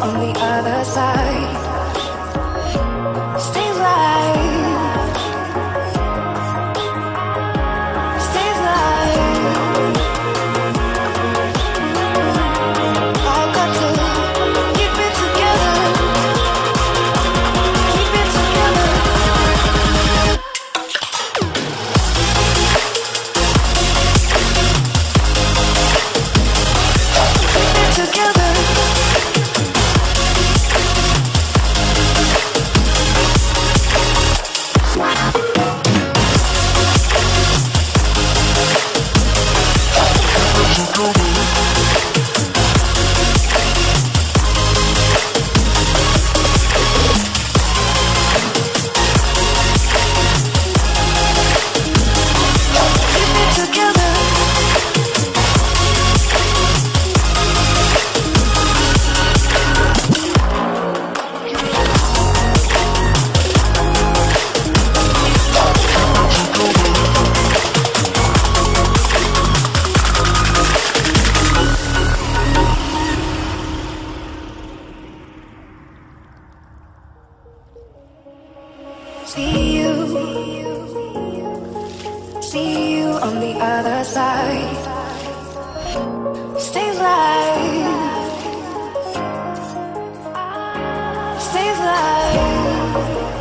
on the other side. Stay alive. Stay alive. I got to keep it together. Keep it together. Together. See you on the other side. Stay alive. Stay alive.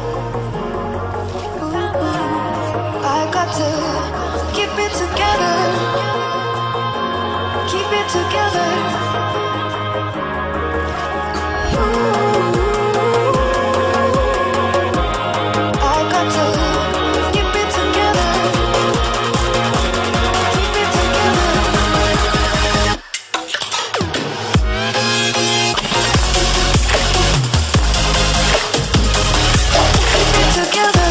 I got to keep it together. Keep it together. I got to keep it together. Keep it together. Keep it together.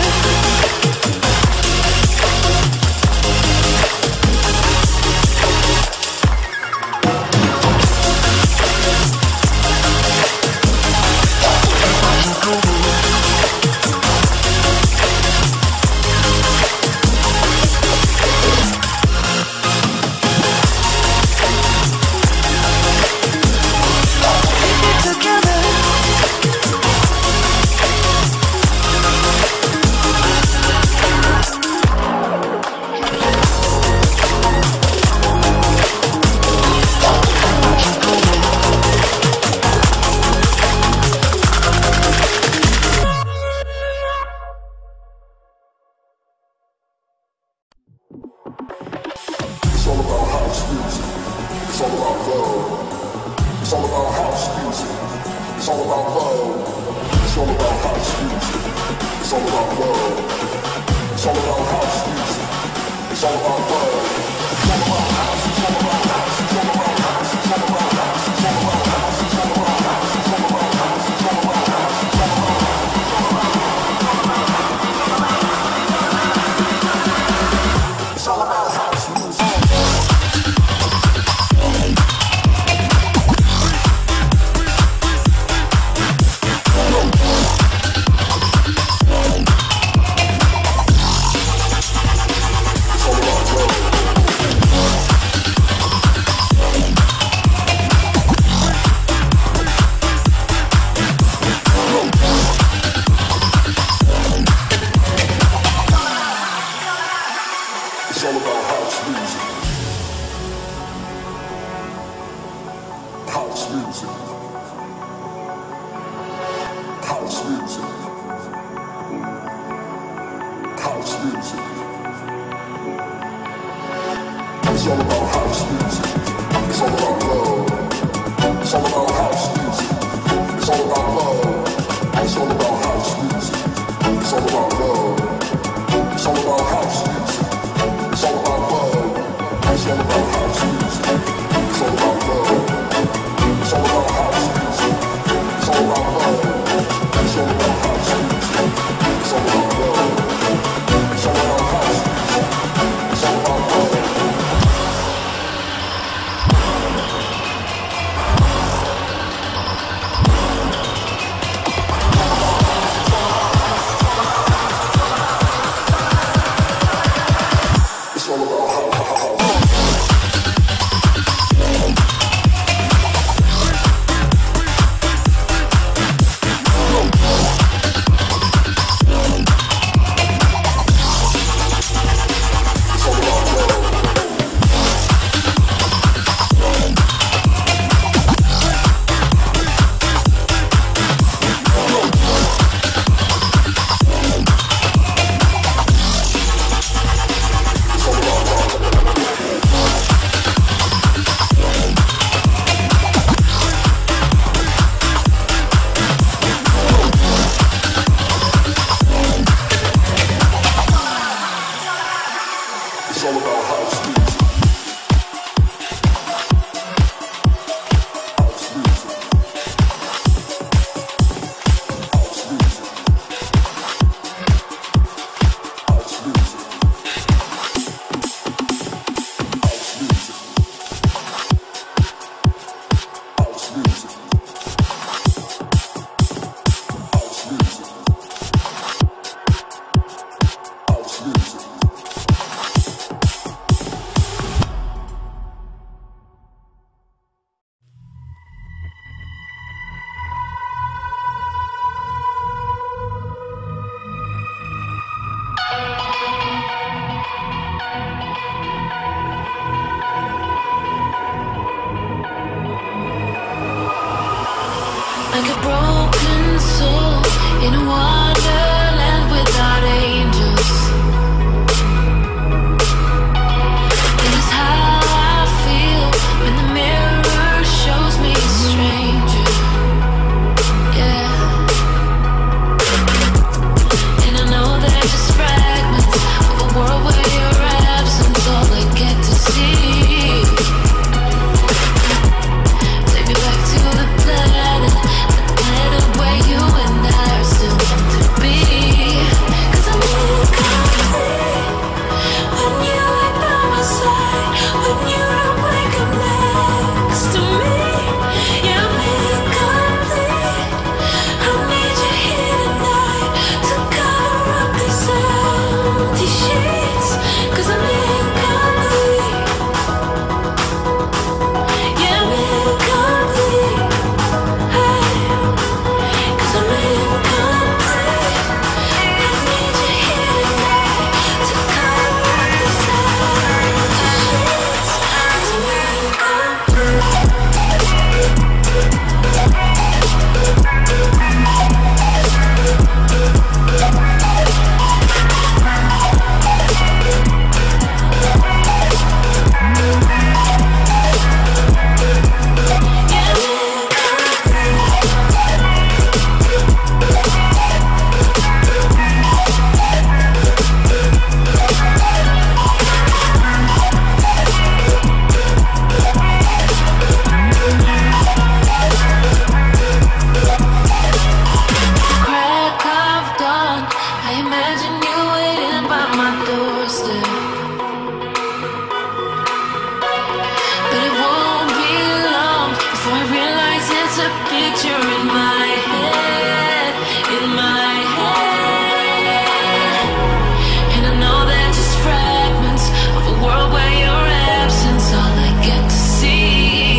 Like a broken soul in a wonderland without angels. It is how I feel when the mirror shows me a stranger. Yeah. And I know they're just fragments of a world where your absence all I get to see. Take me back to the planet where you and I are still meant to be. 'Cause I'm incomplete when you ain't by my side, when you don't wake up next to me. Yeah, I'm incomplete. I need you here tonight to cover up these empty sheets. 'Cause I'm incomplete. Yeah, I'm incomplete. Hey. 'Cause I'm incomplete. I need you here tonight to cover up these empty sheets. 'Cause I'm incomplete. Crack of dawn, I imagine you waiting by my doorstep. But it won't be long before I realize it's a picture in my head, in my head. And I know they're just fragments of a world where your absence all I get to see.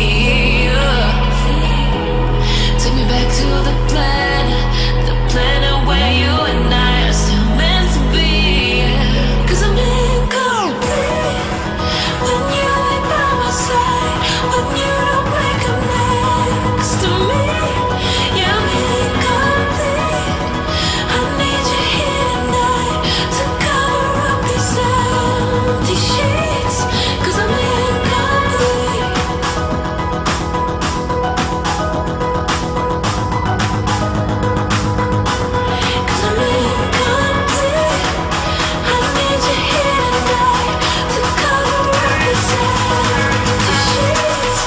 Take me back to the planet where you and I are still meant to be. 'Cause I'm incomplete when you ain't by my side, when you don't wake up next to me. Yeah, I'm incomplete. I need you here tonight to cover up these empty sheets. 'Cause I'm incomplete. Cause I'm incomplete. I need you here tonight to cover up these empty sheets.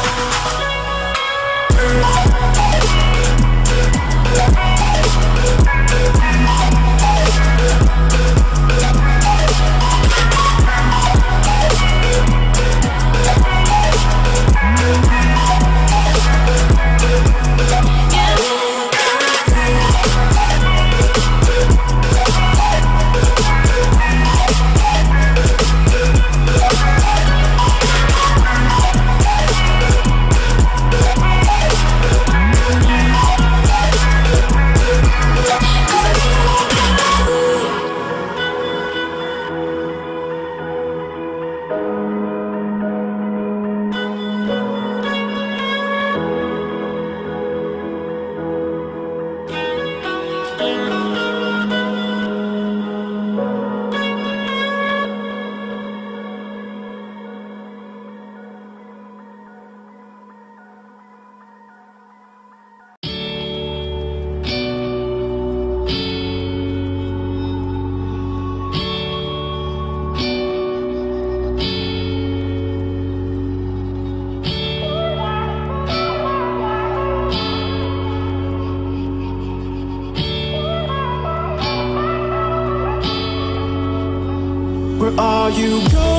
Where are you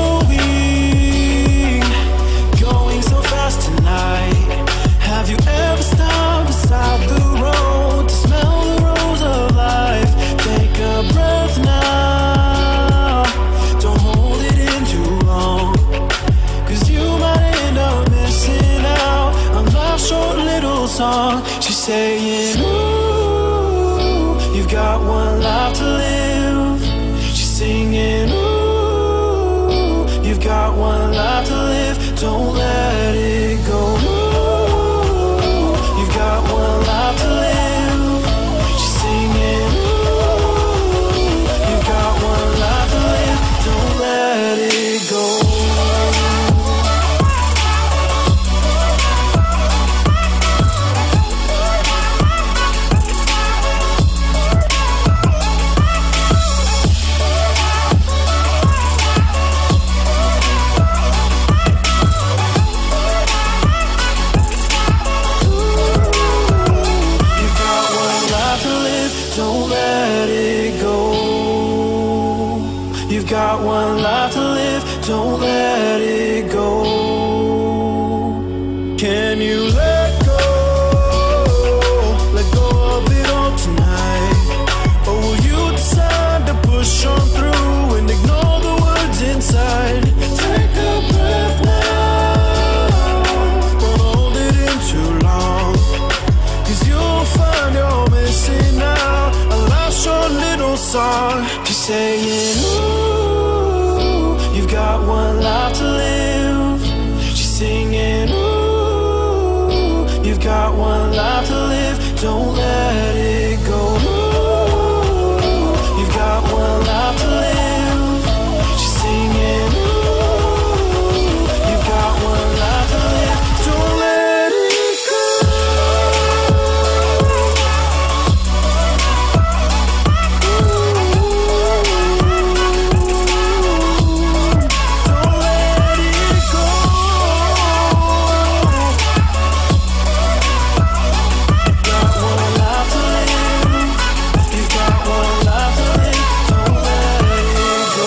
going? Going so fast tonight. Have you ever stopped beside the road to smell the rose of life? Take a breath now. Don't hold it in too long, 'cause you might end up missing out on life's short little song. She's saying, ooh, you've got one life to live. She's singing, ooh, you've got one life to live. Don't let it go. Ooh, you've got one life to live. don't let it go. Can you let go of it all tonight? Or will you decide to push on through and ignore the words inside? Take a breath now, don't hold it in too long, 'cause you'll find you're missing out. I lost your little song. She's saying, ooh, you've got one life to live. She's singing, ooh, you've got one life to live. Don't let it go. Ooh, you've got one life to live. She's singing, ooh, you've got one life to live. Don't let it go. Don't let it go. You've got one life to live. You've got one life to live. Don't let it go.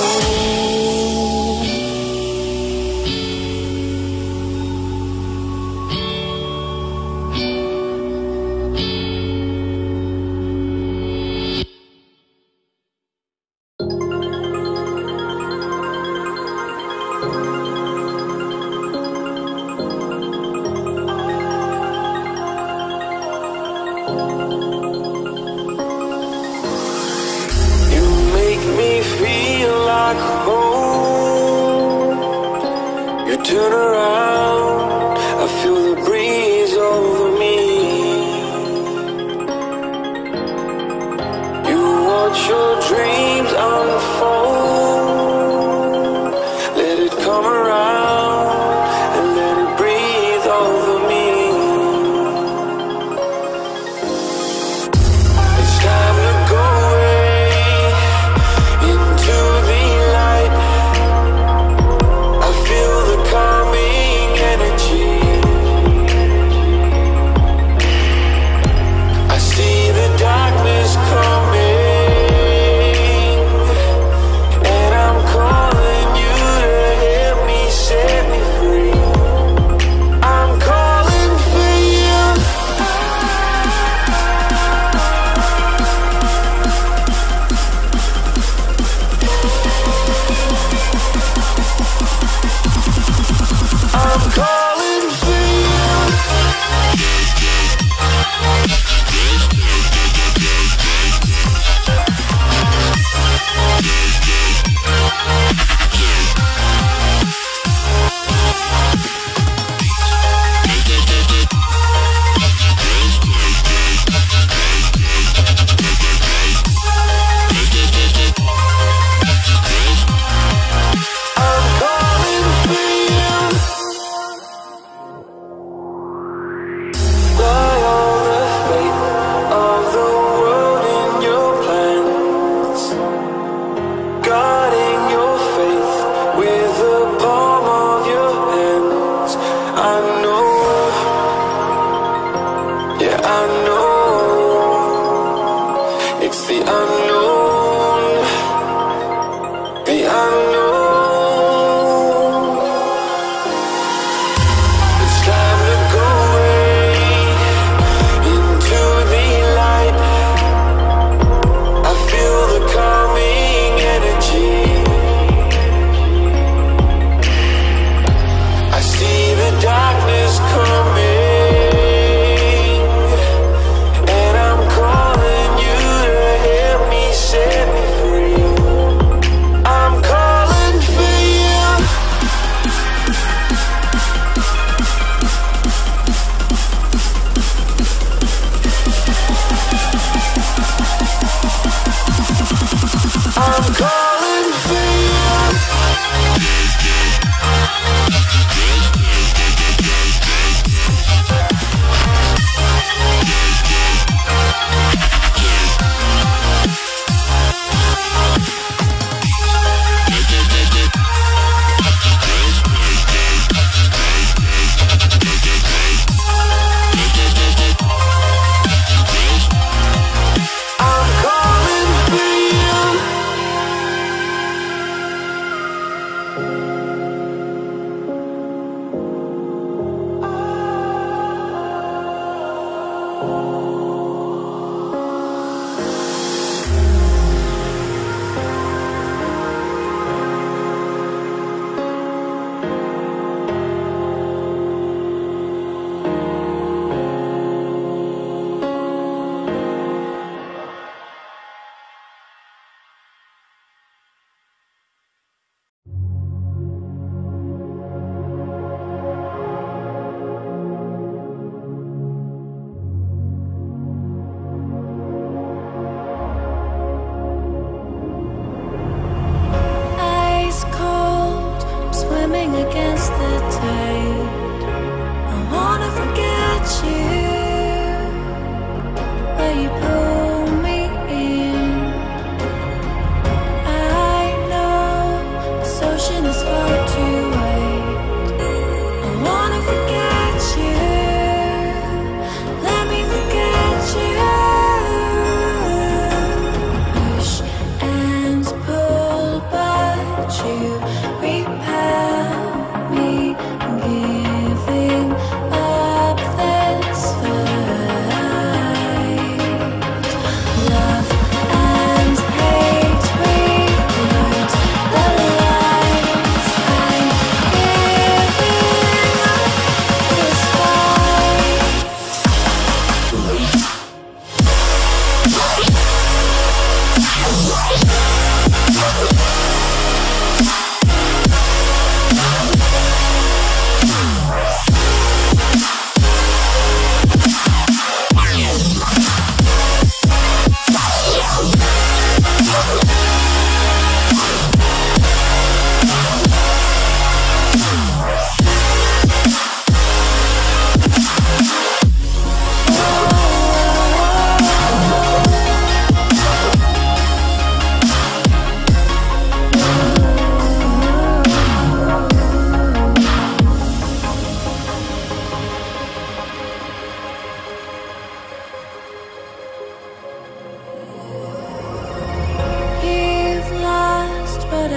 You make me feel like home. You turn around, I feel the breeze over me. You watch your dreams unfold. Let it come around and let it breathe over me. It's time to go away into the light. I feel the calming energy. I see the darkness coming, and I'm calling you to help me set me free. I'm calling for you. I'm calling for you. I'm calling for you. Lie all the fate of the world in your plans, guarding your faith with the palm of your hands. I know, yeah, I know. It's the unknown, the unknown. It's time to go away into the light. I feel the calming energy. I see the darkness coming,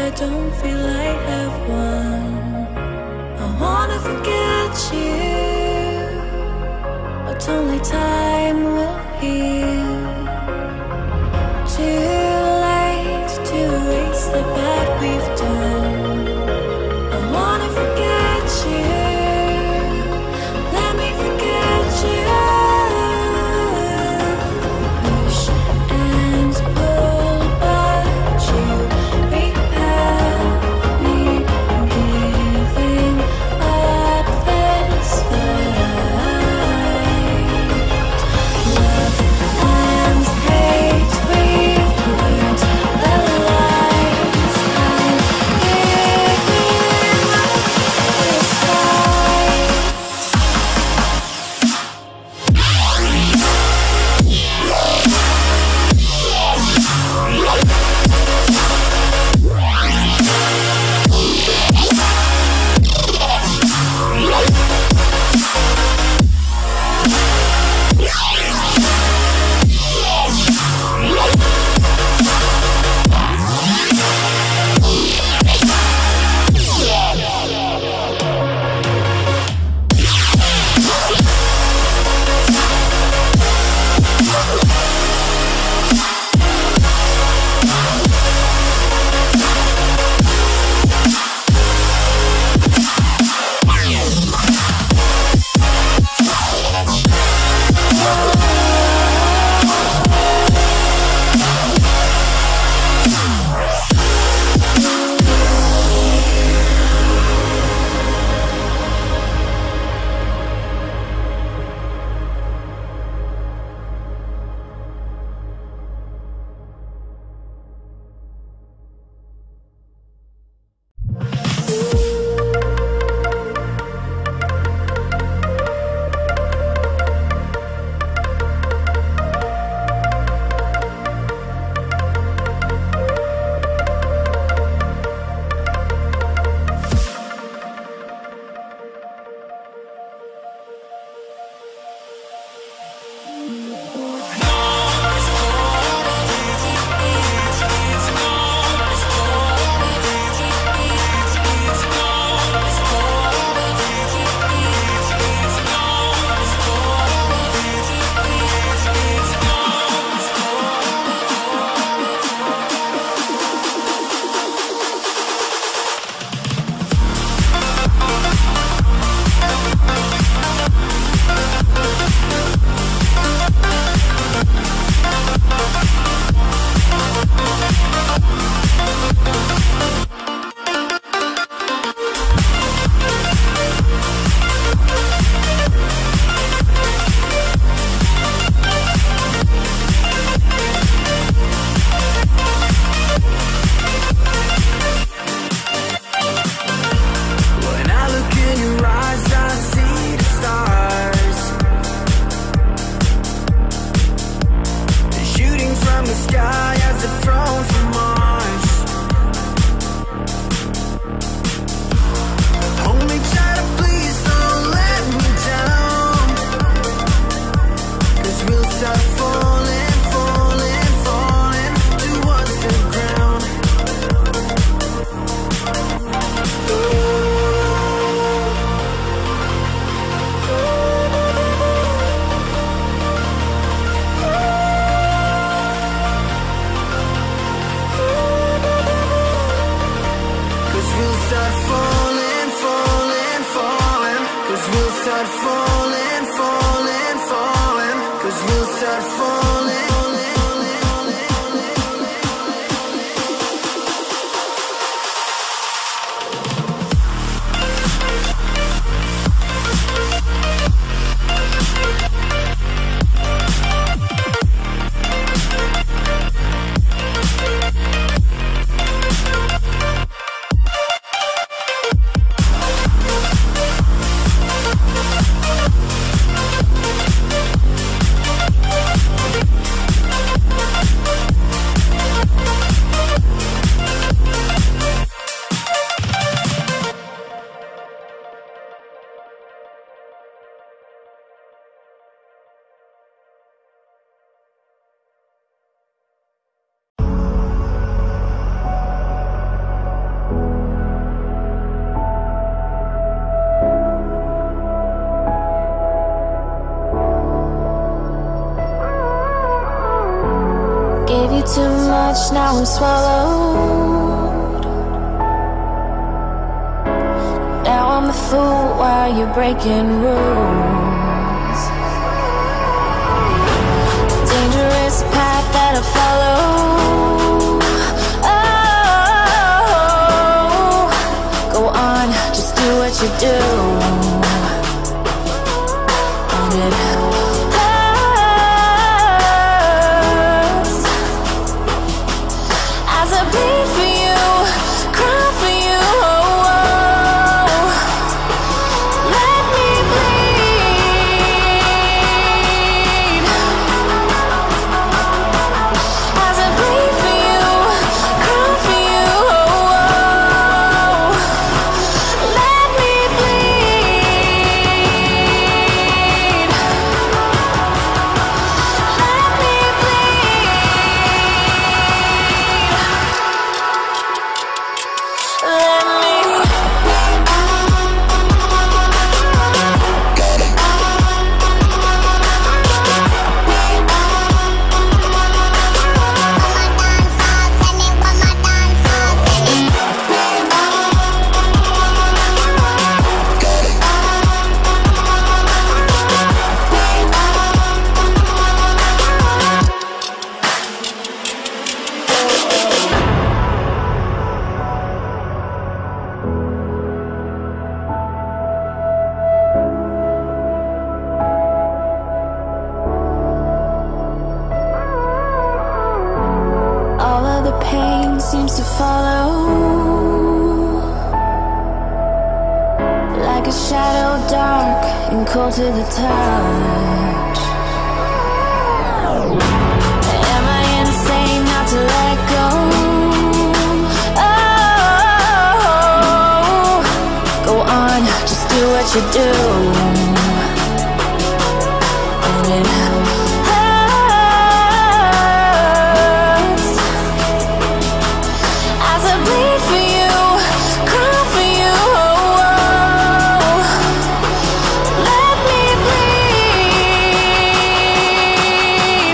I don't feel I have one. I wanna forget you, but only time will heal. Too late to erase the bad we've done. I wanna forget you, let me forget you. Push and pull, but you repel me, giving up this fight. Love and hate, we've learned the lies. I'm giving up this fight. too much, now I'm swallowed. Now I'm a fool while you're breaking rules. Dangerous path that I follow. Oh, go on, just do what you do. And it hurts as I bleed for you, cry for you. Let me bleed as I bleed for you, cry for you. Let me bleed. Let me all of the pain seems to follow like a shadow, dark and cold to the touch. Am I insane not to let go? Oh, go on, just do what you do. And it hurts as I bleed for you, cry for you. Let me bleed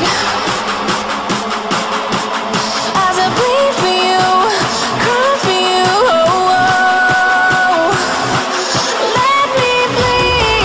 as I bleed for you, cry for you. Let me bleed.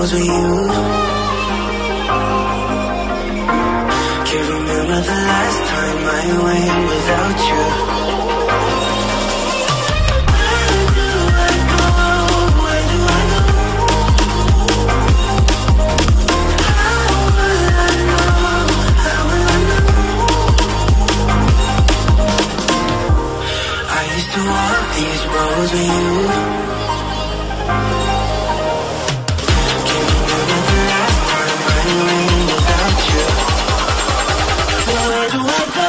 roads with you. Can't remember the last time I went without you. To walk these roads with you. Can't remember the last time I went without you. Where do I go?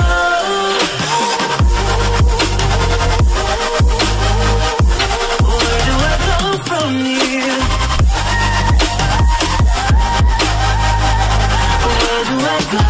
Where do I go from here? Where do I go?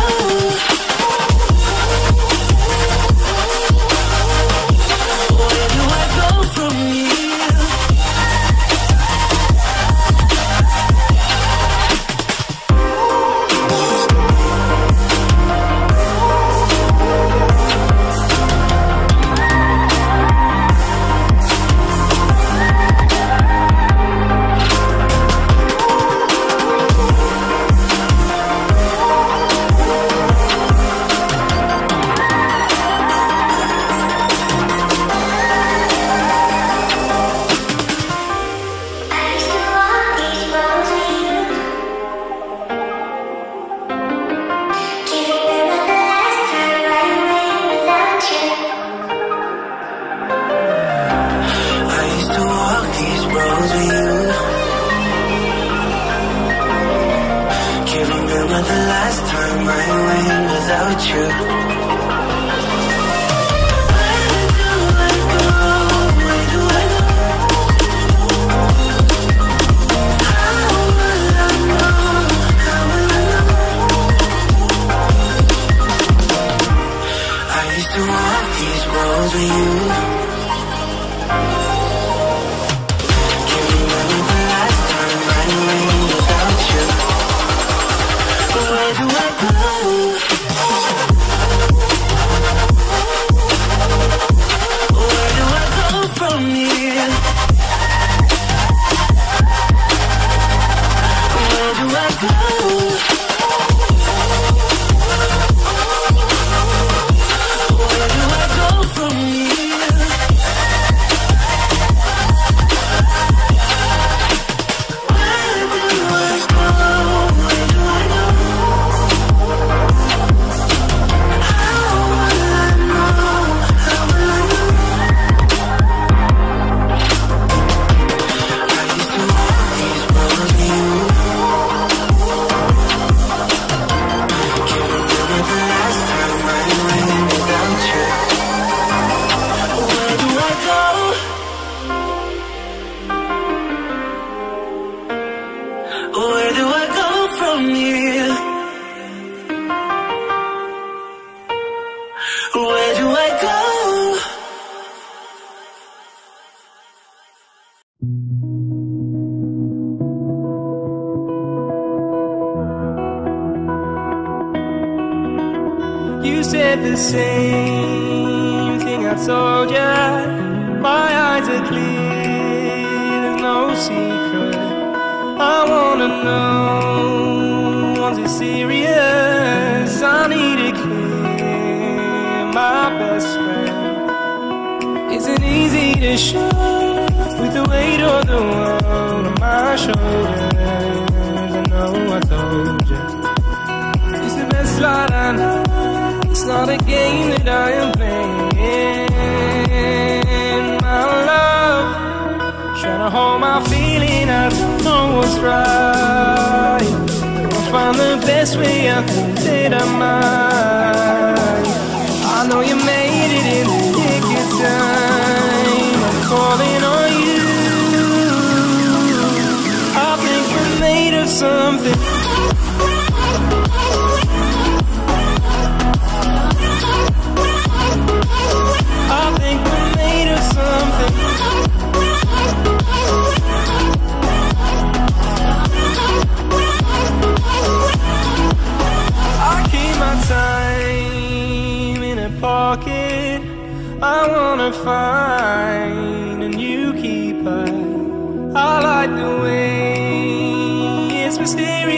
You said the same thing I told ya. My eyes are clear, there's no secret. I wanna know, was it serious? I need it clear, my best friend. Isn't easy to show with the weight of the world on my shoulders. I know I told you, it's the best light I know. It's not a game that I am playing. My love, trying to hold my feeling, I don't know what's right. I'll find the best way, I think that I might. I know you made it in the nick of time. I'm calling on you. I think we're made of something. I think we're made of something. I keep my time in a pocket. I wanna find a new keeper. I like the way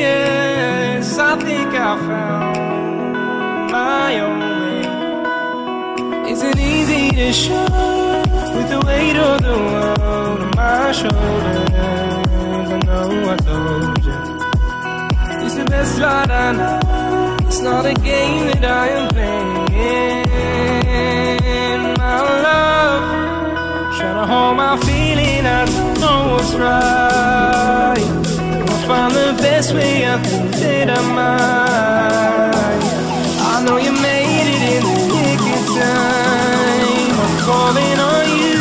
yes, I think I found my own way. Isn't easy to show with the weight of the world on my shoulders. I know I told you it's the best light I know. It's not a game that I am playing. My love, trying to hold my feeling, I don't know what's right. I'll find the best way, I think that I might. I know you made it in the nick of time. I'm calling on you.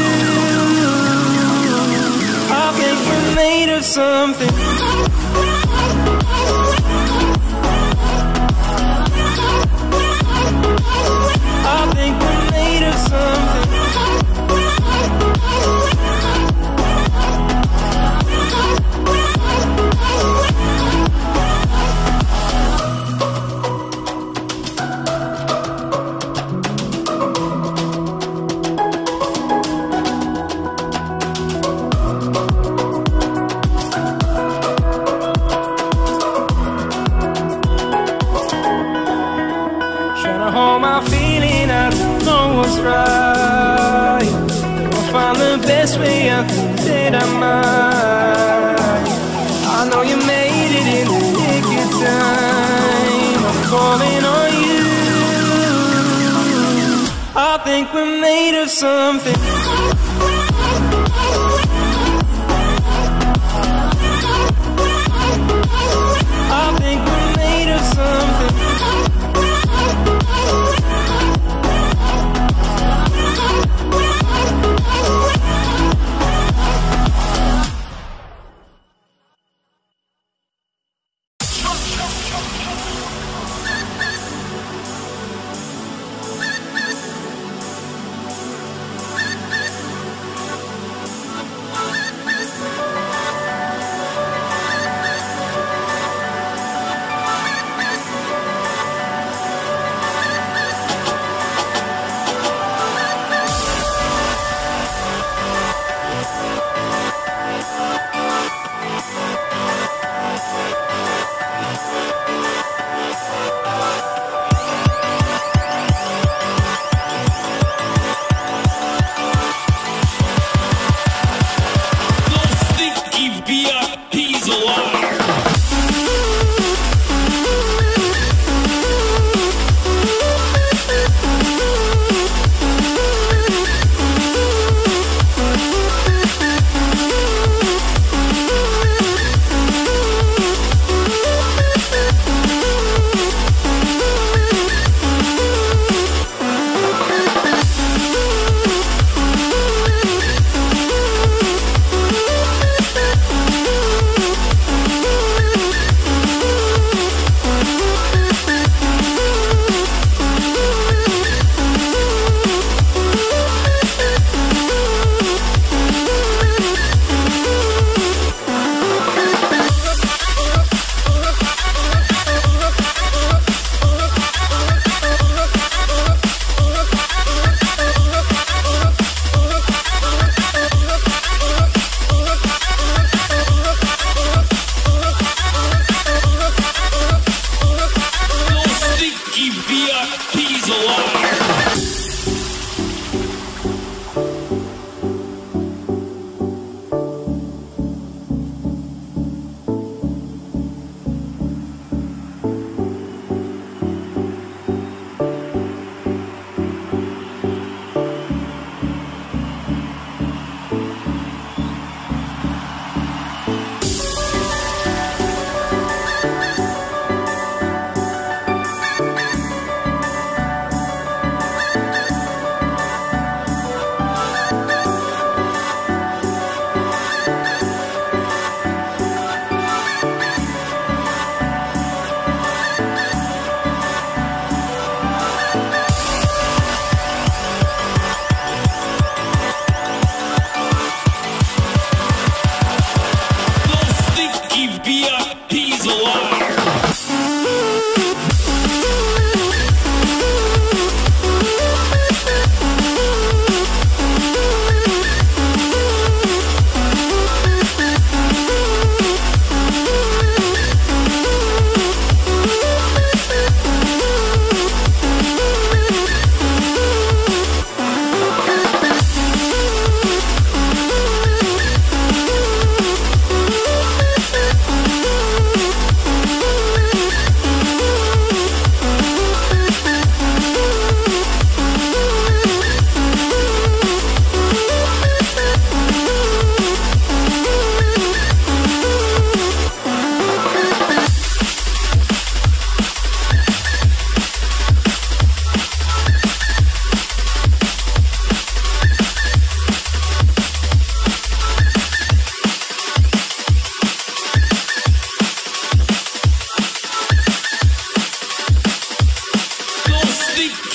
I think we're made of something. I think we're made of something. Right. I'll find the best way, I think that I might. I know you made it in the nick of time. I'm calling on you. I think we're made of something. I think we're made of something.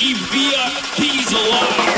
и бьет Дизелар.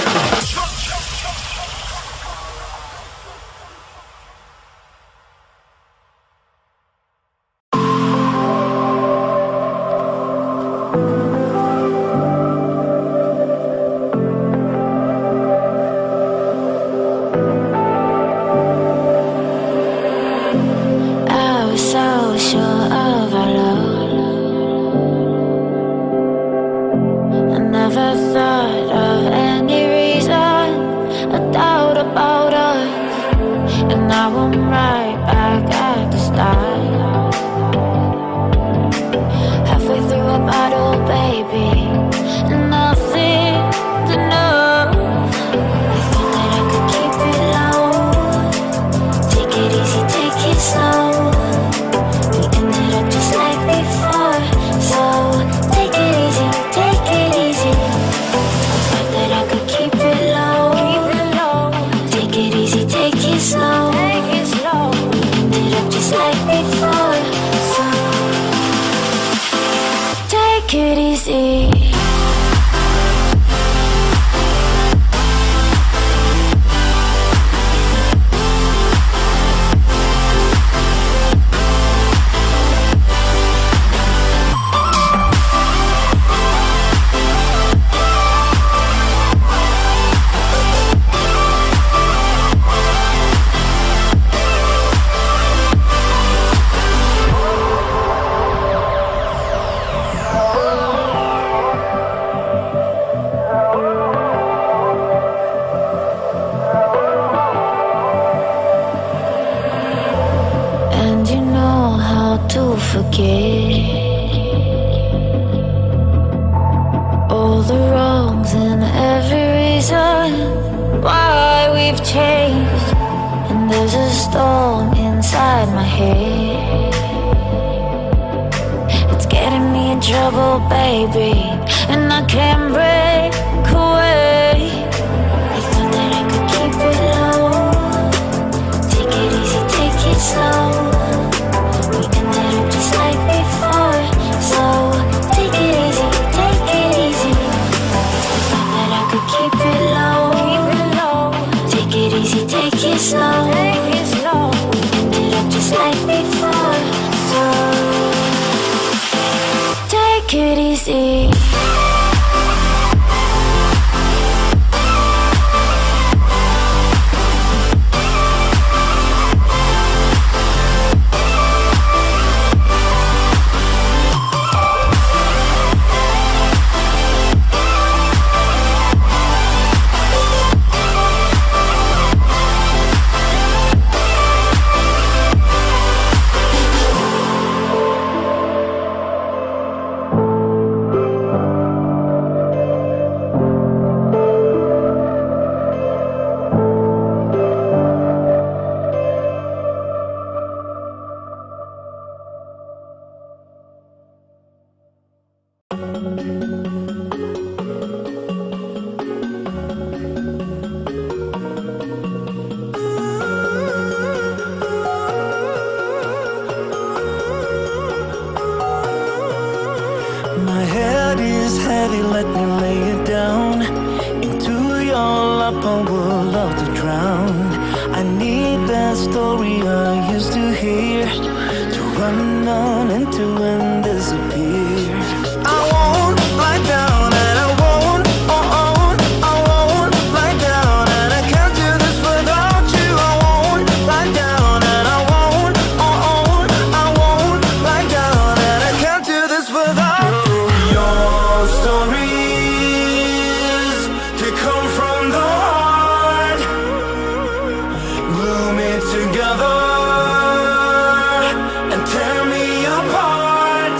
Together and tear me apart.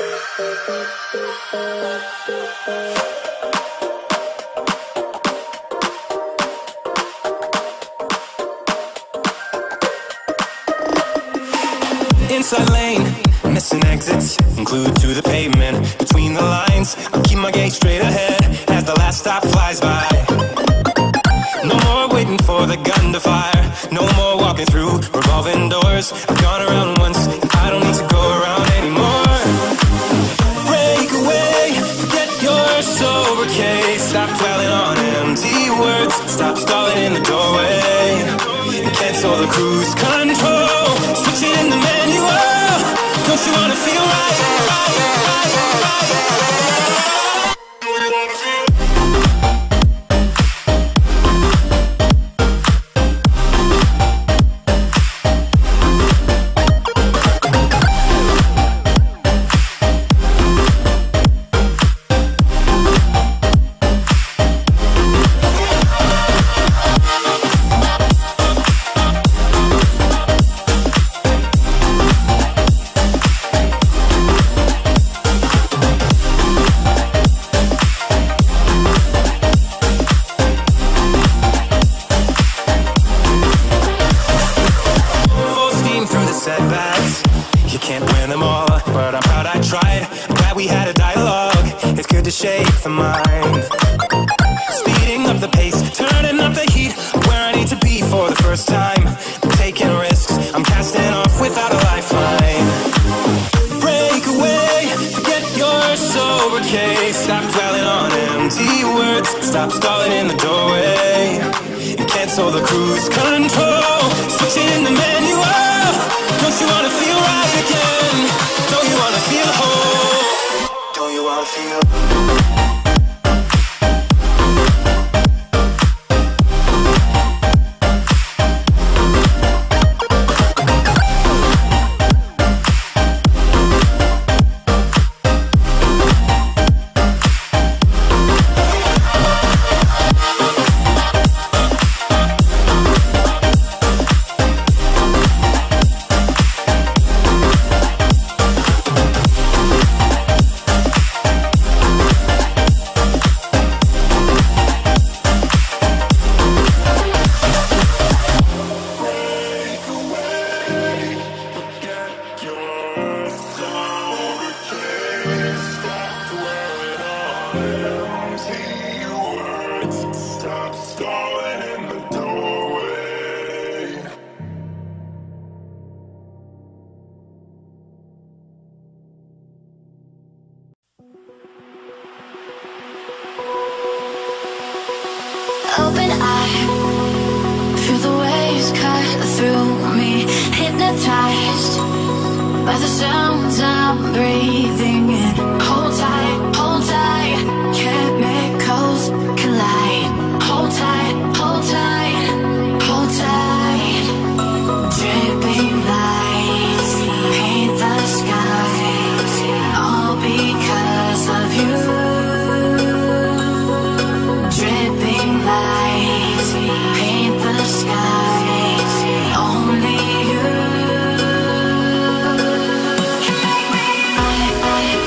Inside lane, missing exits, glued to the pavement. Between the lines, I'll keep my gaze straight ahead as the last stop flies by. No more waiting for the gun to fire, no more walking through revolving doors. I've gone around once, I don't need to go around anymore. Break away, forget your sober case. Stop dwelling on empty words, stop stalling in the doorway, and cancel the cruise control. Switching in the manual, don't you wanna feel right? Setbacks, you can't win them all, but I'm proud I tried. I'm glad we had a dialogue, it's good to shake the mind. Speeding up the pace, turning up the heat, where I need to be for the first time. I'm taking risks, I'm casting off without a lifeline. Break away, forget your sober case. Stop dwelling on empty words, stop stalling in the doorway, and cancel the cruise control. Switching in the manual, don't you wanna feel right again? Don't you wanna feel whole? Don't you wanna feel? Open eye, feel the waves cut through me, hypnotized by the sounds I'm breathing in. Hold tight, chemicals collide. Hold tight, hold tight, hold tight. Dripping lights paint the skies, all because of you. Dripping lights paint the skies, only you. I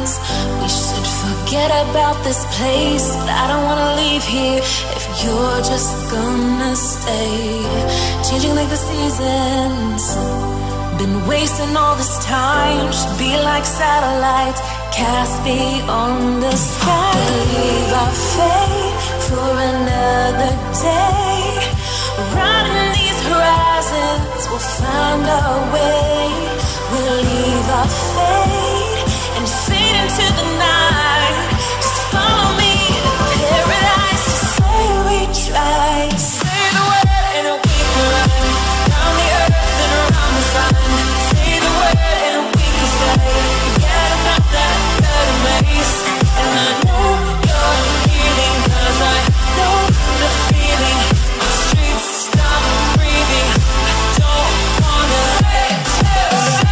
eyes. We should forget about this place, but I don't wanna leave here if you're just gonna stay. Changing like the seasons, been wasting all this time. Should be like satellites cast beyond the sky. We'll leave our fate for another day. Riding these horizons, we'll find our way. We'll leave our fate and fade into the night. Just follow me to paradise. To say we tried. Say the word and we can run around the earth and around the sun. Say the word and we can stay. Forget about that third maze. And I know you're healing, 'cause I know the feeling. My streets stop breathing. I don't wanna let you.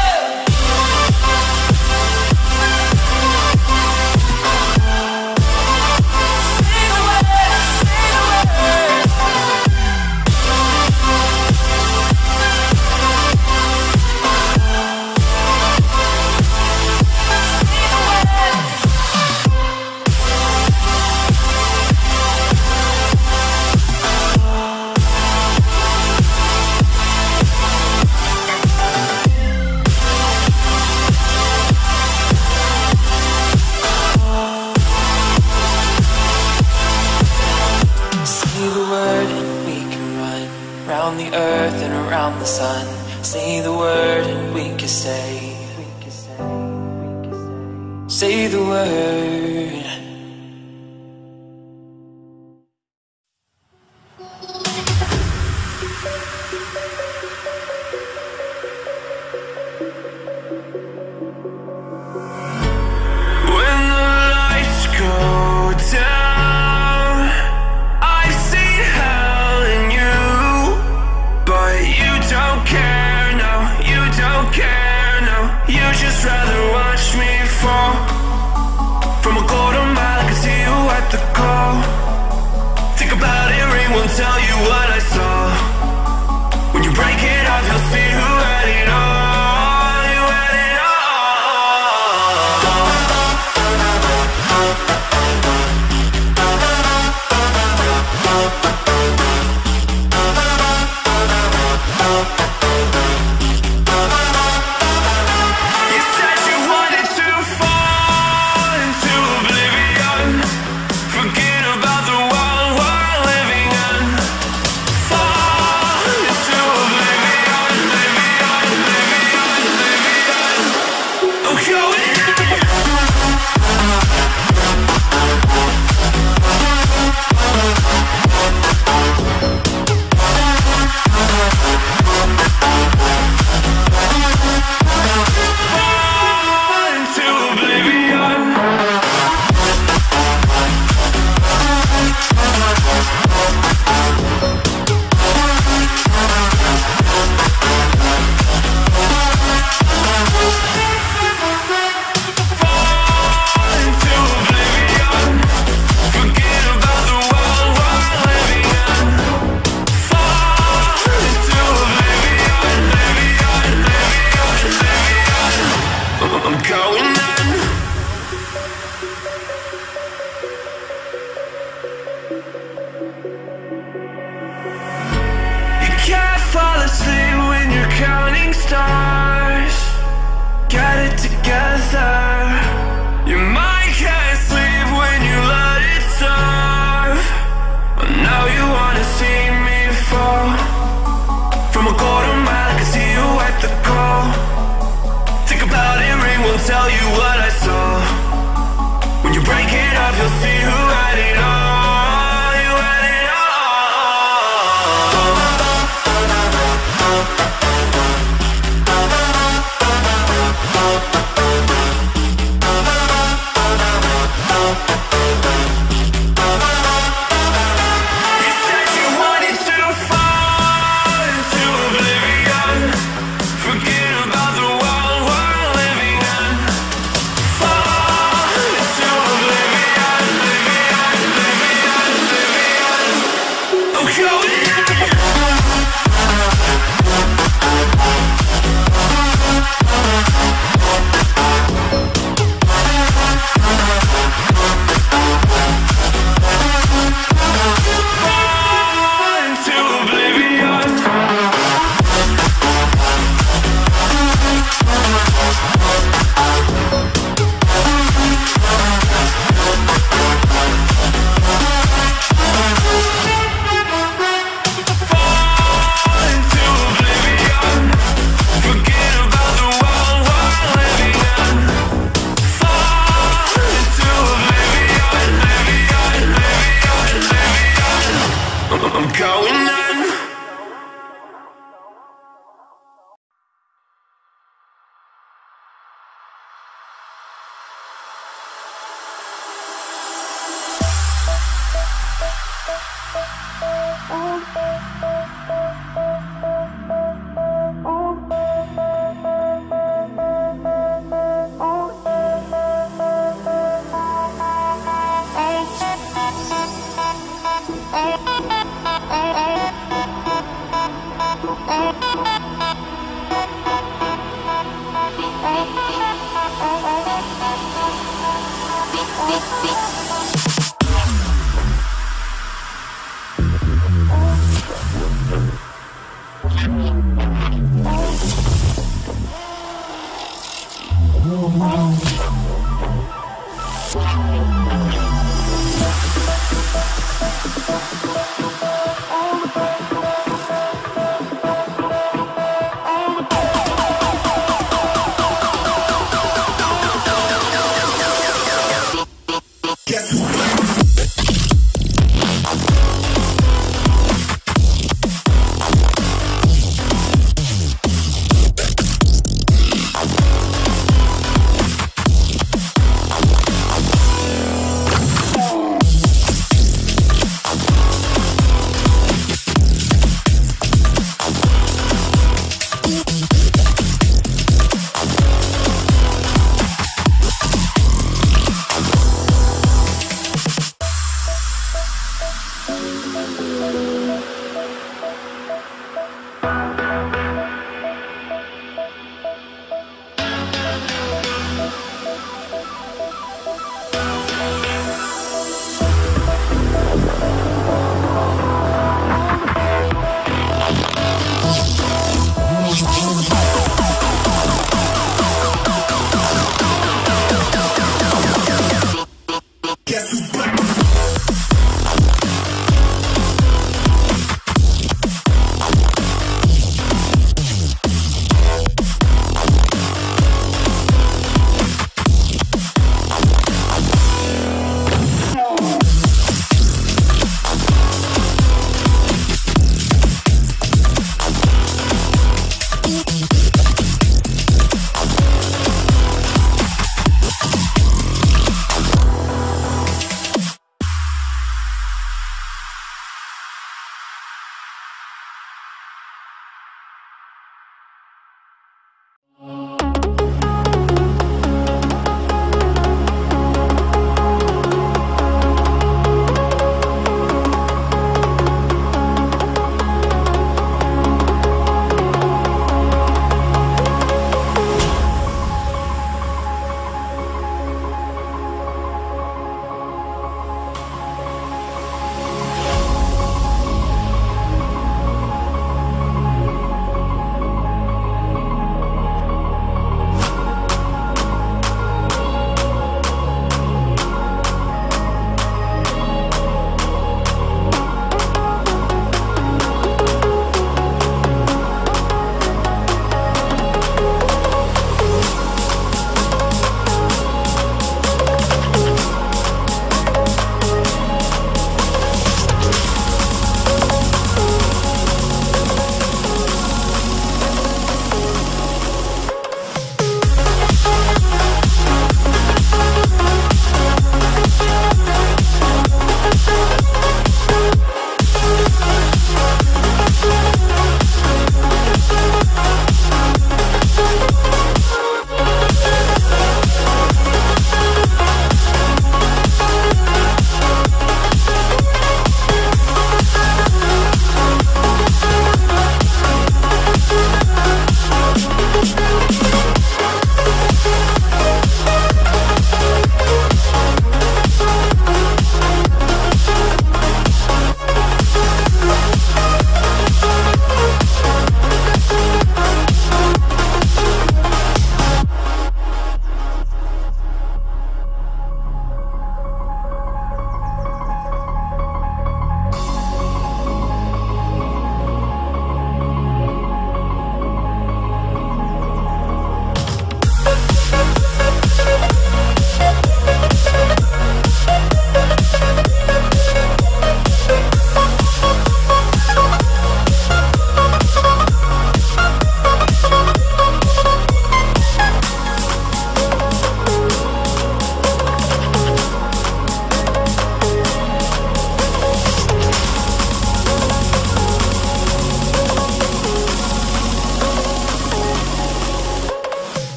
Say the word, say the word. Say the word and we can run round the earth and around the sun. Say the word and we can say. Say the word. When the lights go down, I've seen hell in you, but you don't care, no, you don't care, no. You just rather watch me fall. From a quarter mile, I can see you at the call. Think about it, ring won't tell you what I saw. When you break it off, you'll see who had it all. You had it all. You said you wanted to fall into oblivion. Forget about the world we're living in. Fall into oblivion, oblivion, oblivion, oblivion. Oh, going fall into oblivion. Fall into oblivion. Forget about the world we're living in. Fall into oblivion, oblivion, oblivion, oblivion. I'm going in. You can't fall asleep when you're counting stars. Get it together. Your mind can't sleep when you let it serve. But now you wanna see me fall. From a quarter mile, I can see you at the call. Think about it, ring won't tell you what I saw. When you break it off, you'll see who had it all. You had it all.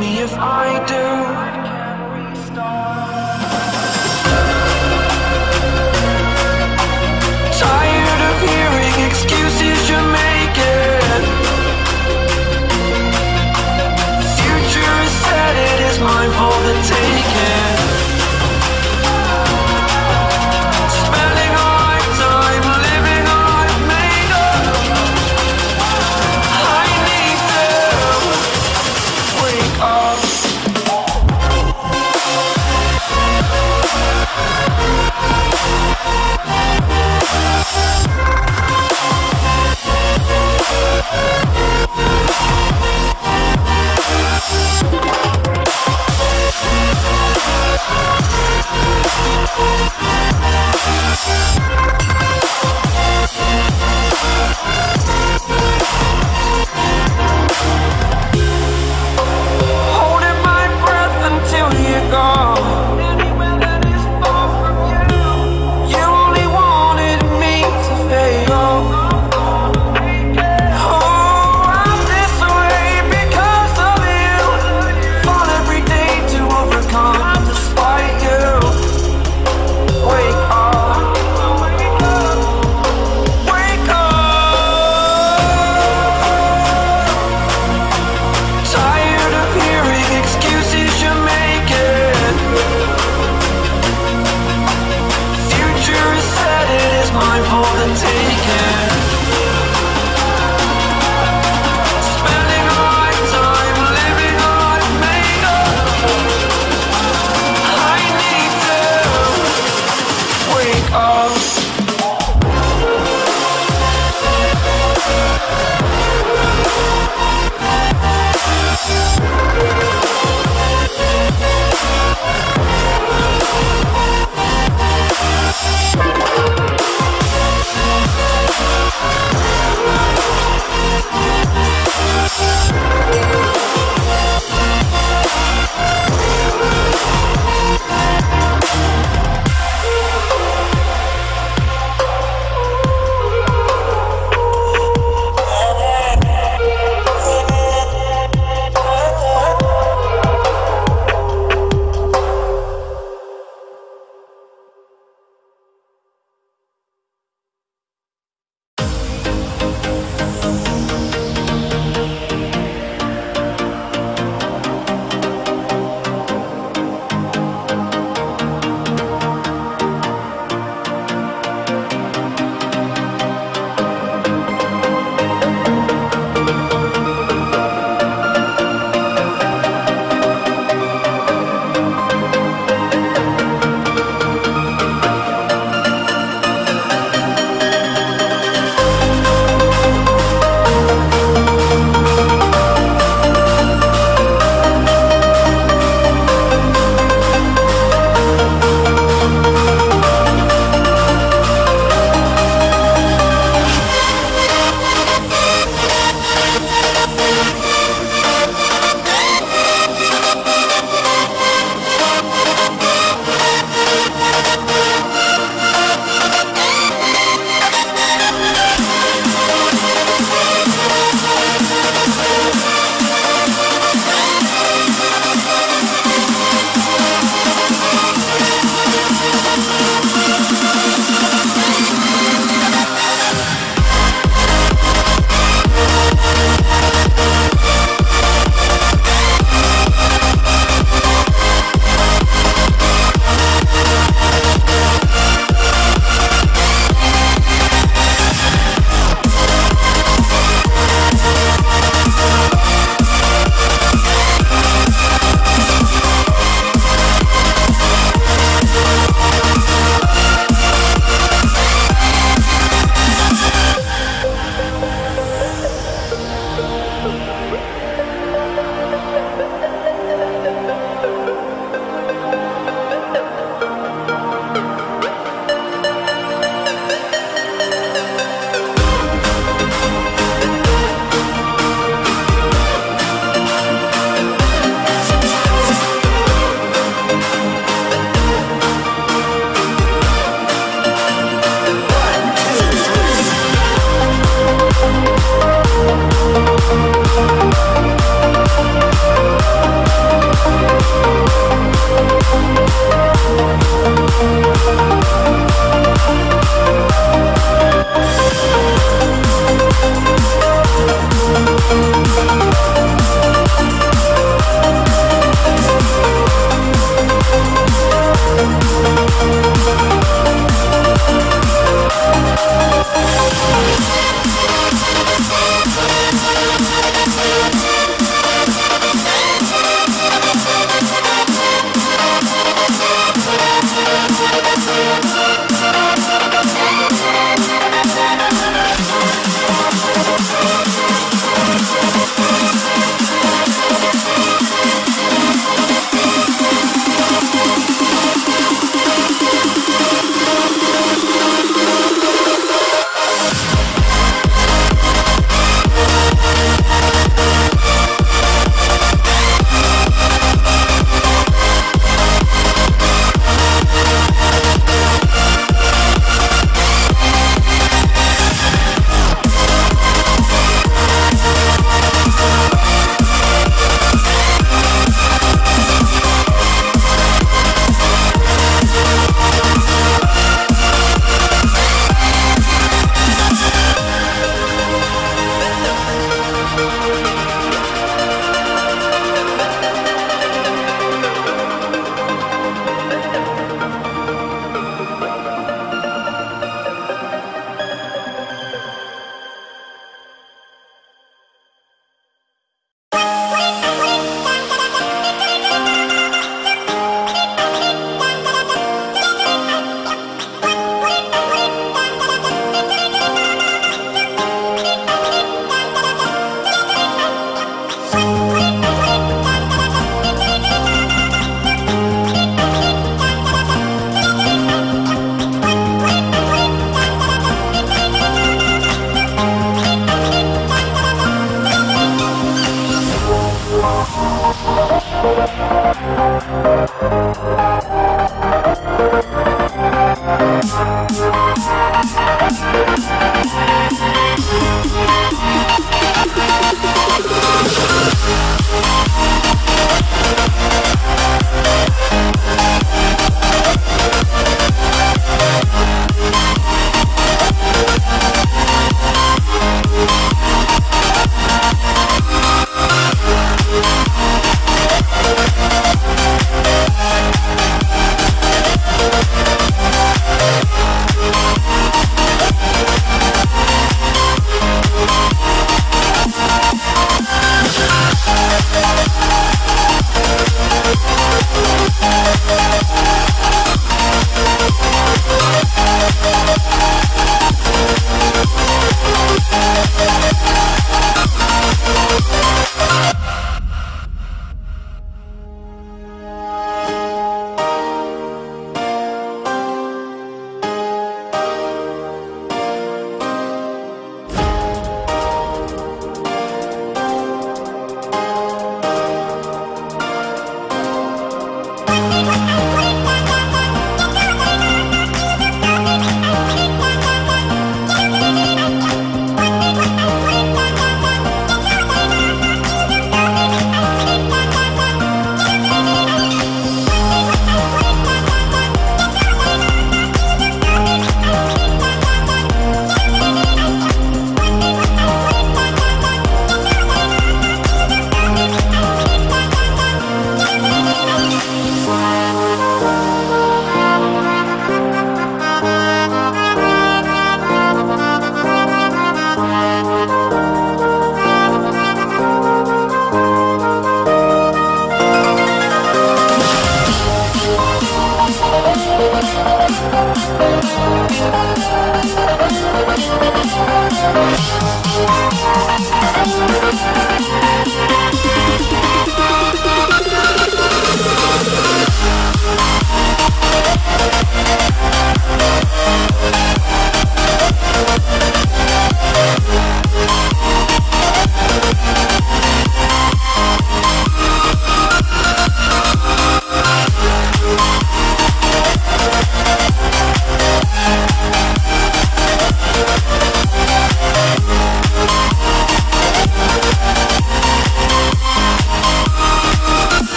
me if I do. Tired of hearing excuses you're making. Future is set, it is mine for the taking. Spending all my time living I've made up. I need to wake up.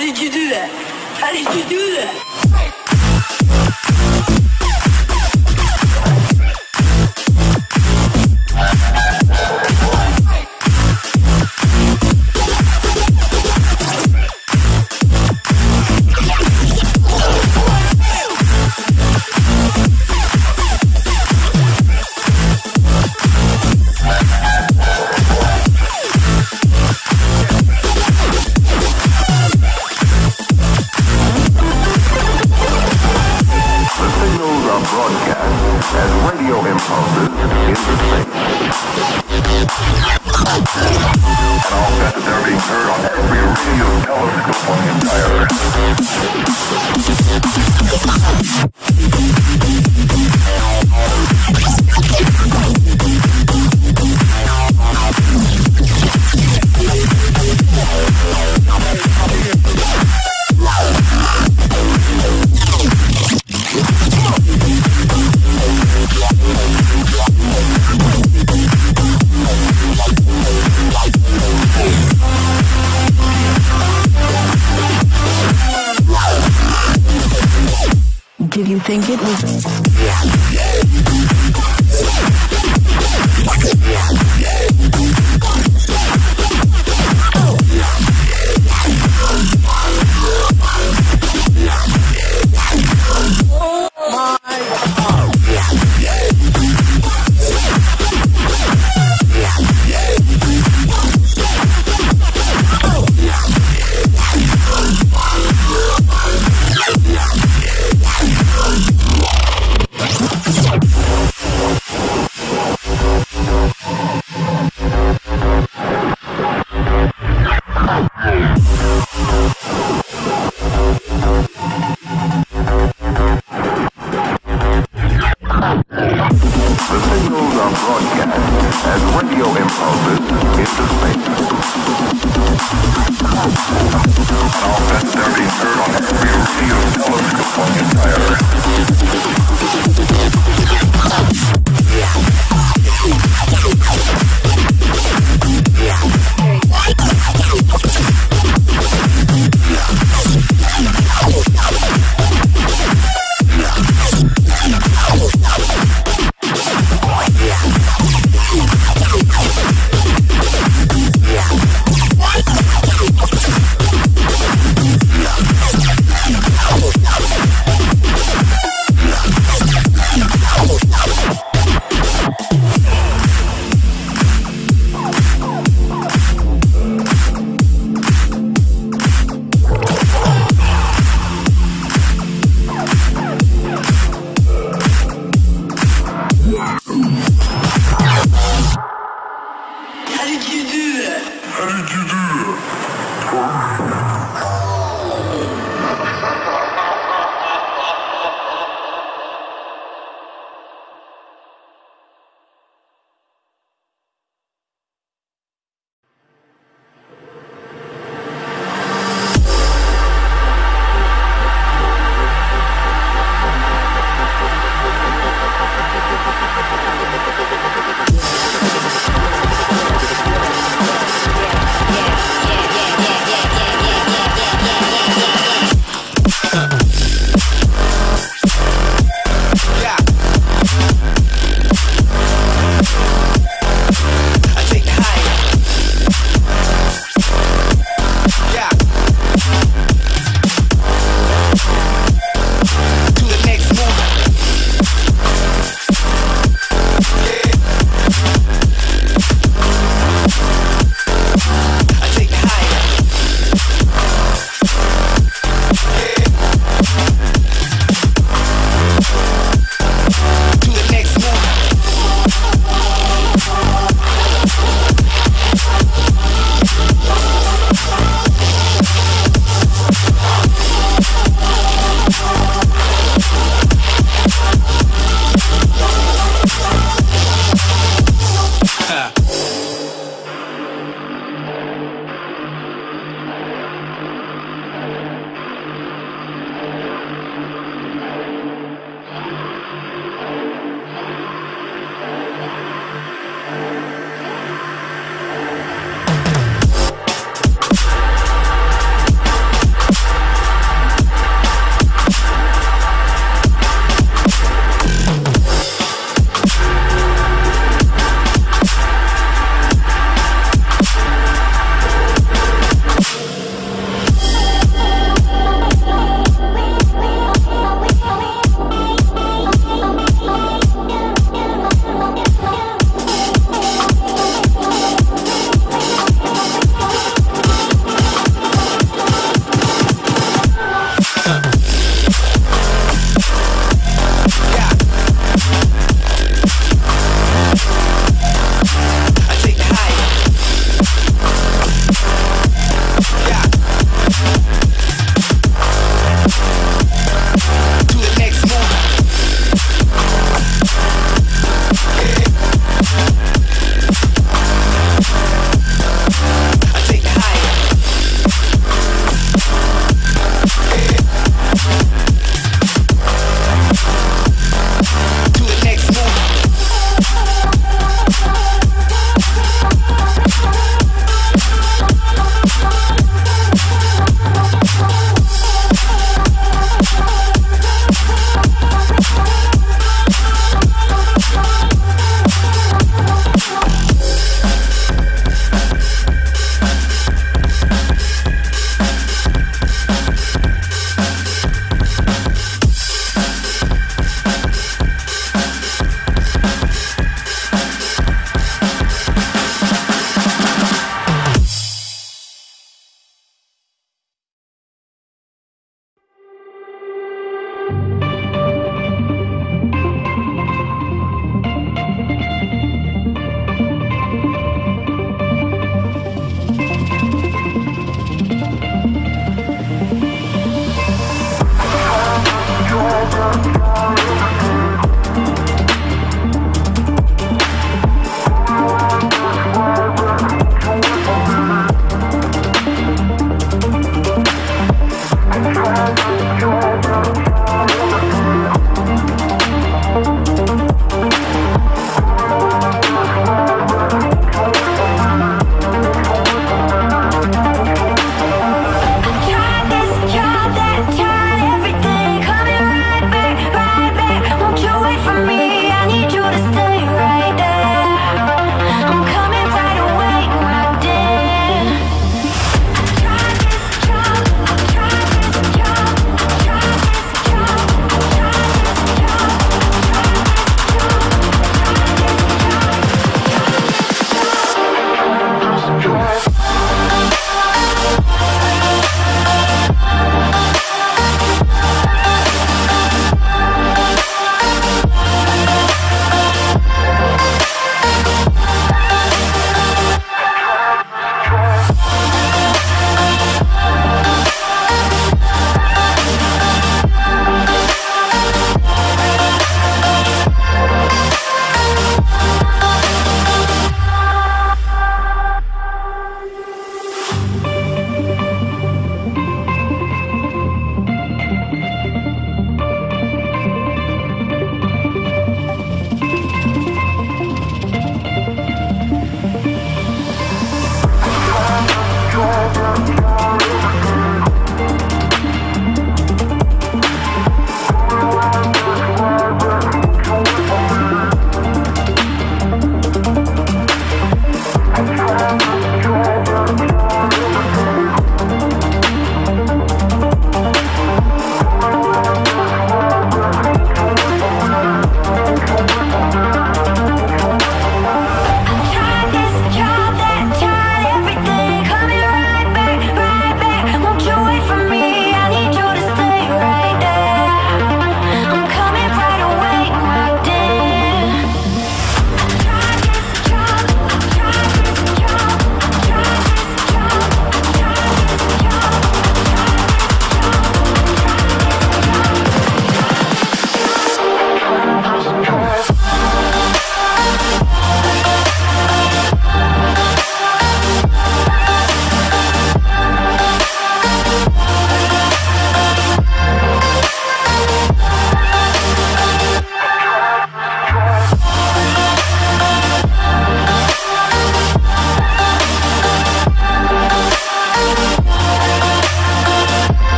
did you do that? How did you do that? Did you think it was...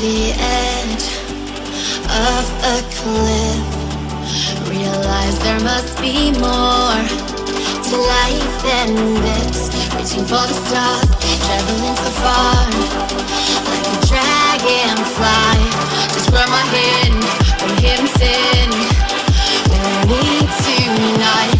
the edge of a cliff. Realize there must be more to life than this. Reaching for the stars, traveling so far, like a dragonfly. Just grab my hand from here and sin. Where we need tonight.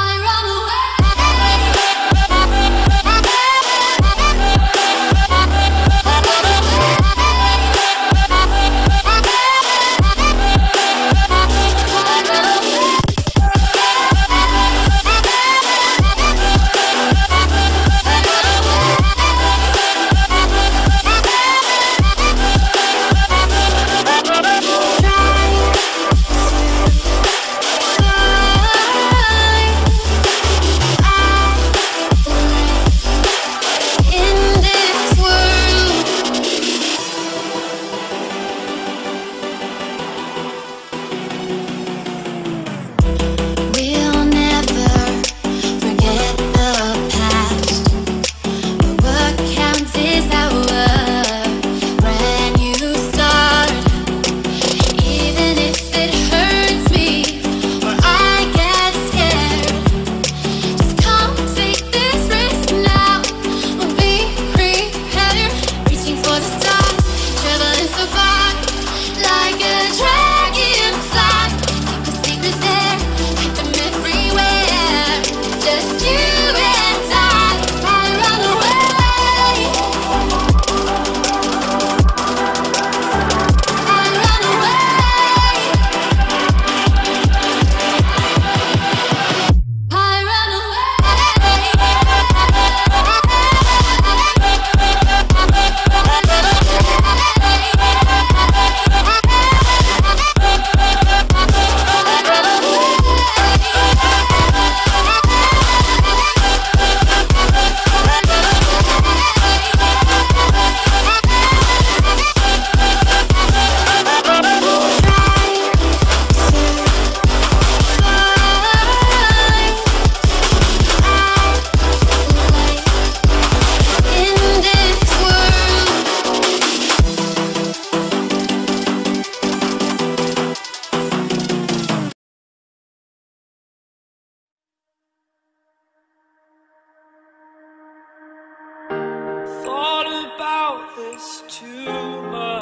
Too much.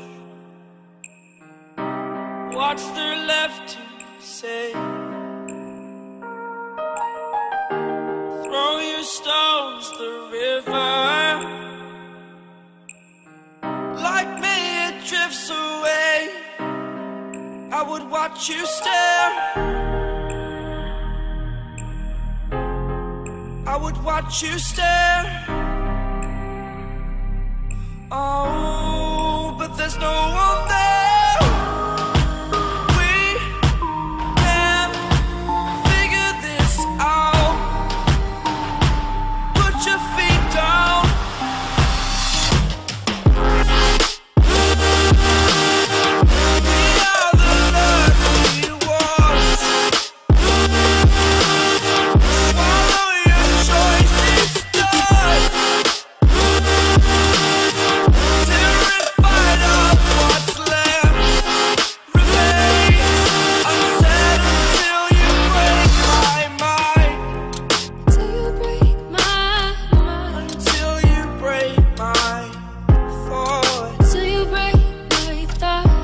What's there left to say? Throw your stones the river. Like me it drifts away. I would watch you stare. I would watch you stare. Oh, but there's no one there. We can't figure this out. Put your feet down. We are the lucky ones. Swallow your choice, it's done. Terrified of what's left remains unsaid until you break my mind. Till you break my mind. Until you break my thought. Till you break my thought.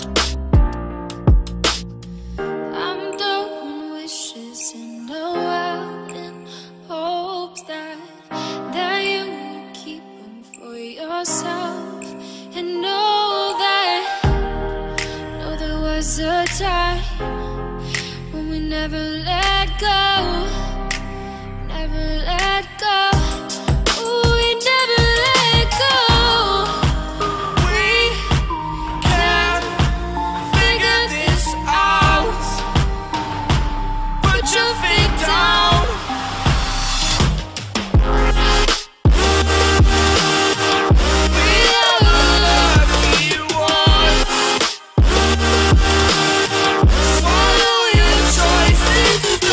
I'm throwing wishes in the world in hopes that you will keep them for yourself. And know there was a time when we never let go, never let go. Ooh, we never let go. We can't figure this out. Put your feet down. We are the lucky ones. Swallow your choices.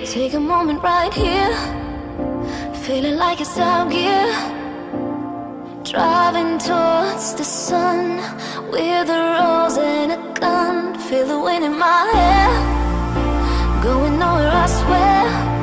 Take a moment right here, feeling like it's out gear. Driving towards the sun with a rose and a gun. Feel the wind in my hair, going nowhere I swear.